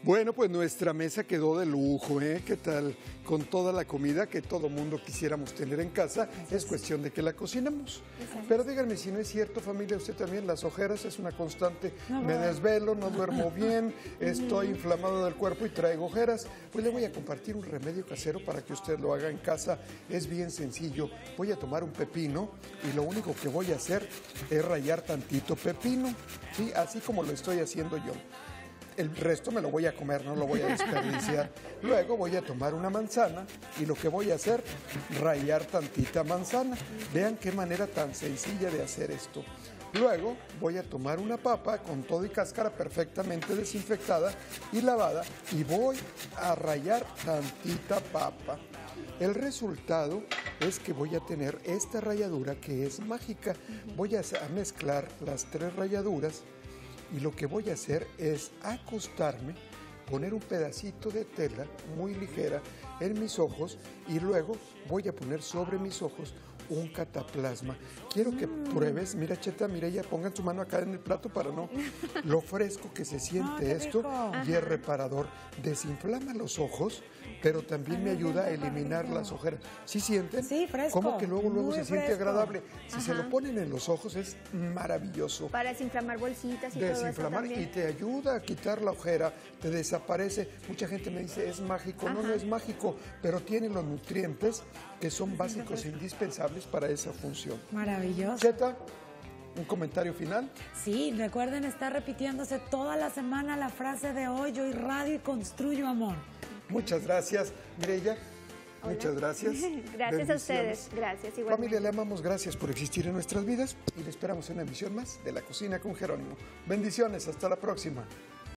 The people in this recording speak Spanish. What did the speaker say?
Bueno, pues nuestra mesa quedó de lujo, ¿eh? ¿Qué tal? Con toda la comida que todo mundo quisiéramos tener en casa, es cuestión de que la cocinemos. Pero díganme si no es cierto, familia, usted también, las ojeras es una constante. Me desvelo, no duermo bien, estoy inflamado del cuerpo y traigo ojeras. Pues le voy a compartir un remedio casero para que usted lo haga en casa. Es bien sencillo. Voy a tomar un pepino y lo único que voy a hacer es rallar tantito pepino, ¿sí? Así como lo estoy haciendo yo. El resto me lo voy a comer, no lo voy a desperdiciar. Luego voy a tomar una manzana y lo que voy a hacer, rallar tantita manzana. Vean qué manera tan sencilla de hacer esto. Luego voy a tomar una papa con todo y cáscara perfectamente desinfectada y lavada y voy a rallar tantita papa. El resultado es que voy a tener esta ralladura que es mágica. Voy a mezclar las 3 ralladuras. Y lo que voy a hacer es acostarme, poner un pedacito de tela muy ligera en mis ojos y luego voy a poner sobre mis ojos un cataplasma. Quiero que pruebes, mira Cheta, Mireya, pongan su mano acá en el plato para no, lo fresco que se siente esto y es reparador. Desinflama los ojos, pero también me ayuda a eliminar las ojeras. ¿Sí sienten? Sí, fresco. Como que luego se siente fresco. Agradable. Si se lo ponen en los ojos es maravilloso. Para desinflamar bolsitas y todo eso Desinflamar también. y te ayuda a quitar la ojera, te desaparece. Mucha gente me dice, es mágico. No, no es mágico, pero tiene los nutrientes que son básicos e indispensables para esa función. Maravilloso. Cheta, ¿un comentario final? Sí, recuerden estar repitiéndose toda la semana la frase de hoy: yo irradio y construyo amor. Muchas gracias, Mireya. Hola. Muchas gracias. Gracias a ustedes. Gracias, igualmente. Familia, le amamos, gracias por existir en nuestras vidas y le esperamos en una emisión más de La Cocina con Jerónimo. Bendiciones, hasta la próxima.